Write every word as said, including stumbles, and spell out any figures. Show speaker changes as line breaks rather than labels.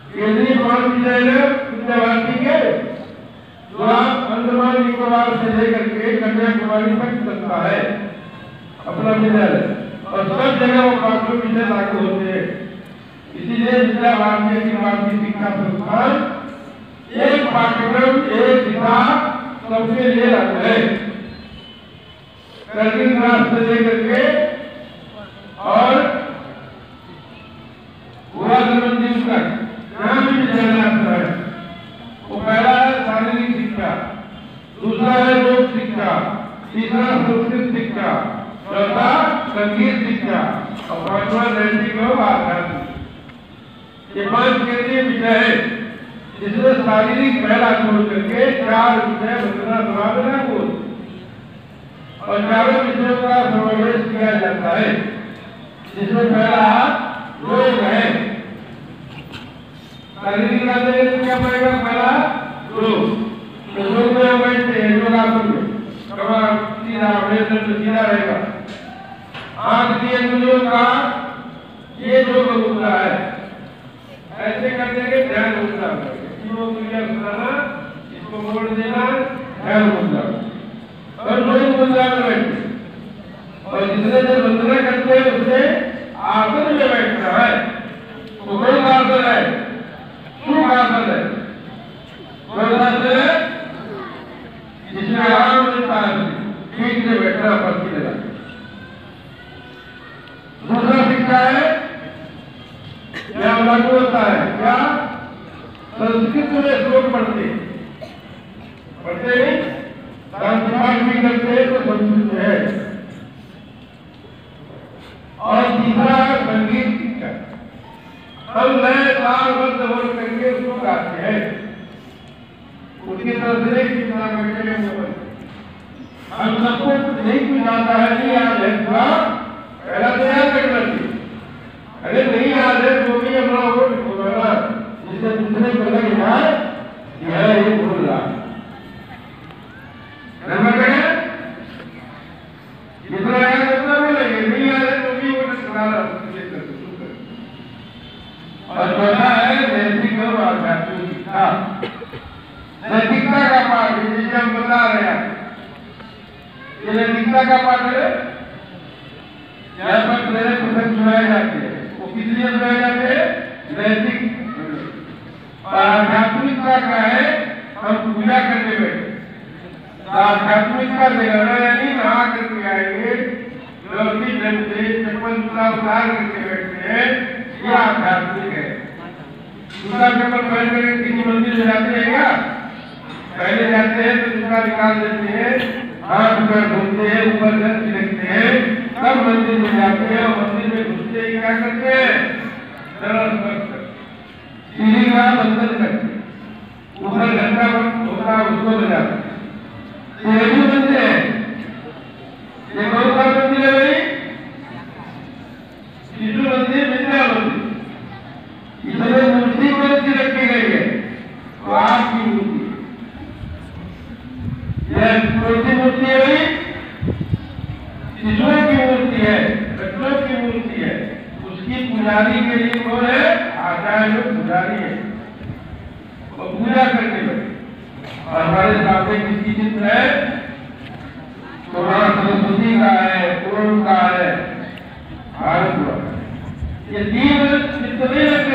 केंद्रीय महाविद्यालय विद्याभारती के जो आप अंडमान निकोबार से लेकर के कन्याकुमारी तक चलता है अपना विद्यालय, और सब जगह वो पाठ्यक्रम विषय लागू होते हैं। इसीलिए विद्याभारती की भारतीय शिक्षा संस्थान एक पाठ्यक्रम एक दिशा सबके लिए रखते हैं, करगिल क्लास से लेकर के और पूरा जन्म दिन तक जहाँ भी विद्यालय आता है। वो पहला है शारीरिक शिक्षा, दूसरा है योग शिक्षा, तीसरा संस्कृत शिक्षा, चौथा संगीत शिक्षा और पांचवा नैतिक और आध्यात्मिक। ये पांच केंद्रीय विषय है जिसमें शारीरिक पहला छोड़ करके चार विषय वंदना समापना को और चारों विषयों का समावेश किया जाता है, जिसमें पहला योग है। शारीरिक का क्या पड़ेगा? पहला योग। तो योग में हम बैठते हैं योगासन में, कमर सीधा वेतन सीधा रहेगा, आंख दिए गुलियों का ये योग मुद्रा है। ऐसे करने के ध्यान मुद्रा है, इसको क्रिया सुनाना, इसको मोड़ देना, ध्यान मुद्रा और योग मुद्रा में बैठते। और जितने देर वंदना करते हैं उससे आसन में बैठना है। तो कौन आसन है? सुख आसन है। कौन आसन है? जिसमें आराम मिलता है, ठीक से बैठना पड़ती है। दूसरा शिक्षा है क्या लागू होता है? क्या संस्कृत में श्लोक पढ़ते पढ़ते नहीं, पाठ भी करते हैं तो संस्कृत है। और तीसरा है संगीत शिक्षा। हम नए तालबद्ध हो करके उसको गाते हैं, उसकी तरफ से कितना बैठे हम सबको नहीं कुछ आता है, नहीं याद है पूरा, पहला तो याद करना चाहिए। अरे नहीं याद है तो भी अपना वो बोलना, जिससे दूसरे को लगे यार यह ये बोल रहा है। जितना याद उतना बोलेंगे, नहीं याद है तो भी वो सुनाना। और चौथा है नैतिक और आध्यात्मिक शिक्षा। नैतिकता का पाठ जिसे हम बता रहे हैं, ये नैतिकता का पाठ है। यहाँ पर मेरे प्रसंग सुनाए जाते हैं, वो किस लिए सुनाए जाते हैं? नैतिक। और आध्यात्मिकता का है हम पूजा करने बैठे, आध्यात्मिकता जगाना यानी नहा करके आएंगे, व्यवस्थित ढंग से चप्पल जूता उतार करके बैठते हैं, यह आध्यात्मिक है। जूता चप्पल पहन करके किसी मंदिर में जाते हैं क्या? पहले जाते हैं तो जूता निकाल देते हैं, हाथ पैर धोते हैं, ऊपर घर छिड़कते हैं, तब मंदिर में जाते हैं। और मंदिर में घुसते ही क्या करते हैं? सरल सीढ़ी का बंधन करते, ऊपर घंटा होता उसको बजाते हैं। ये भी मंदिर है, ये कौन सा मंदिर है भाई? शिशु मंदिर, विद्या मंदिर। इसमें मूर्ति कौन सी रखी गई है? तो आपकी मूर्ति। यह कौन सी मूर्ति है भाई? शिशुओं की मूर्ति है, बच्चों की मूर्ति है। उसकी पुजारी के लिए कौन है? आचार्य पुजारी है, वो पूजा करने लगे। और हमारे सामने किसकी चित्र है? तो वहां सरस्वती का है, पूर्ण का है, भारत का। ये तीन चित्र नहीं